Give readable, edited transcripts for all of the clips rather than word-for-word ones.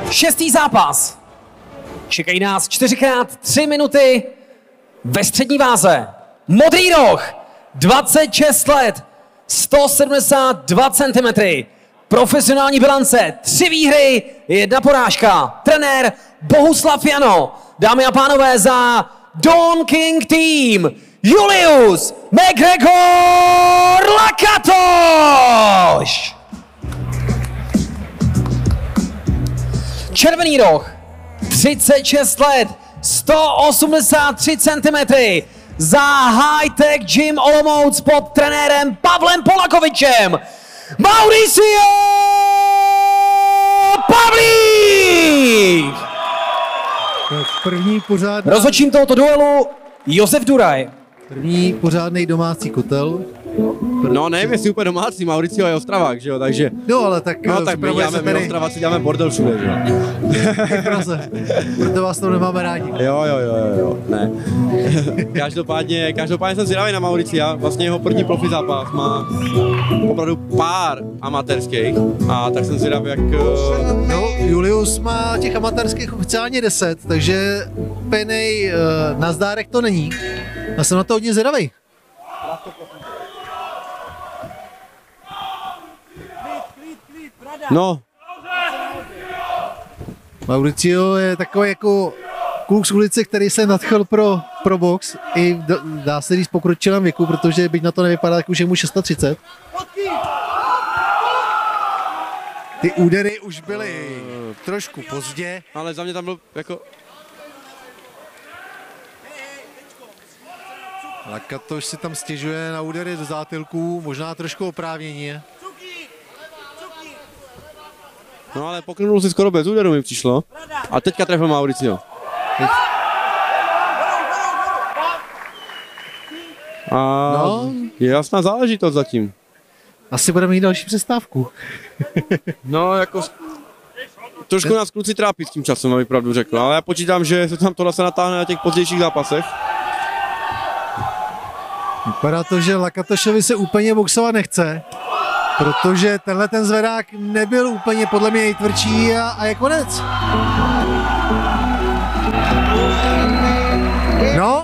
Šestý zápas. Čekají nás 4x3 minuty ve střední váze. Modrý roh, 26 let, 172 cm. Profesionální bilance, 3 výhry, 1 porážka. Trenér Bohuslav Jano. Dámy a pánové, za Don King Team Julius McGregor Lakatoš. Červený roh, 36 let, 183 cm. Za High Tech Gym Olomouc pod trenérem Pavlem Polakovičem Mauricio Pavlík! První pořádný... Rozhodčím tohoto duelu Josef Duraj. První pořádný domácí kotel. No nevím, jestli úplně domácí, Mauricio je Ostravák, že jo, takže... No ale tak... No tak my Ostraváci děláme bordel všude, že jo. V Praze. Proto vás tam nemáme rádi. Jo, ne. Každopádně jsem zvědavý na Mauricia, vlastně jeho první profi zápas má opravdu pár amatérských a tak jsem zvědavý, jak... No, Julius má těch amatérských oficiálně 10, takže úplnej nazdárek to není. Já jsem na to hodně zvědavý. No. Mauricio je takový jako kluk z ulice, který se nadchl pro box i dá se říct pokročilém věku, protože byť na to nevypadá, tak už je mu 630. Ty údery už byly trošku pozdě. Ale za mě tam byl jako... Lakatoš si tam stěžuje na údery do zátylků, možná trošku oprávnění. No ale pokrynul si skoro bez úderu, mi přišlo. A teďka trefil Mauricio. A no, je jasná záležitost zatím. Asi budeme mít další přestávku. No jako... Trošku nás kluci trápí s tím časem, abych pravdu řekl, ale já počítám, že se tam tohle se natáhne na těch pozdějších zápasech. Vypadá to, že Lakatošovi se úplně boxovat nechce, protože tenhle ten zvedák nebyl úplně podle mě nejtvrdší a je konec. No.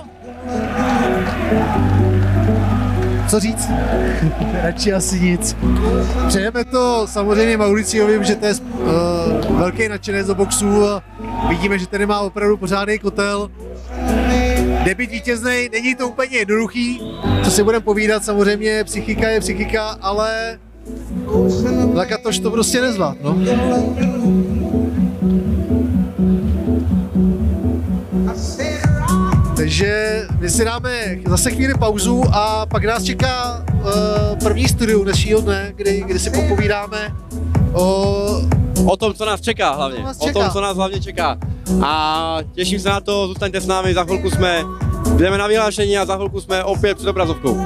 Co říct? Radši asi nic. Přejeme to samozřejmě Mauriciovi, že to je velký nadšenec do boxu a vidíme, že tady má opravdu pořádný kotel. Debut vítěznej, není to úplně jednoduchý, co si budeme povídat, samozřejmě psychika je psychika, ale Lakatoš to prostě nezvlád, no. Takže my si dáme zase chvíli pauzu a pak nás čeká první studium dnešního dne, kdy si popovídáme o tom, co nás čeká hlavně. O tom, co nás hlavně čeká. A těším se na to, zůstaňte s námi, za chvilku jdeme na vyhlášení a za chvilku jsme opět před obrazovkou.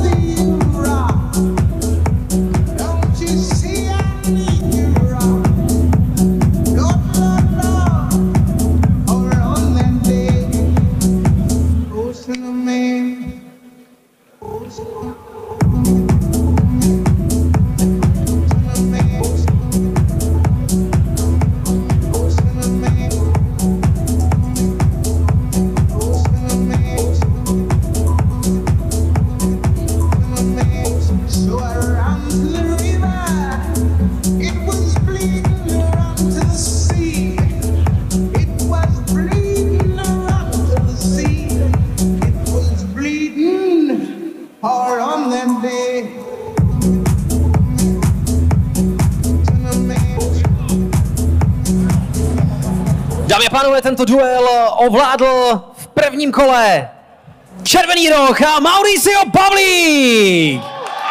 Dámy a pánové, tento duel ovládl v prvním kole Červený roh a Mauricio Pavlík.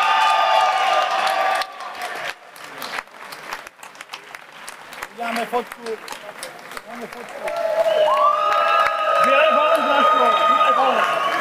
Dáme fotku. Dáme fotku. Bělej balon, Zláško. Bělej balon.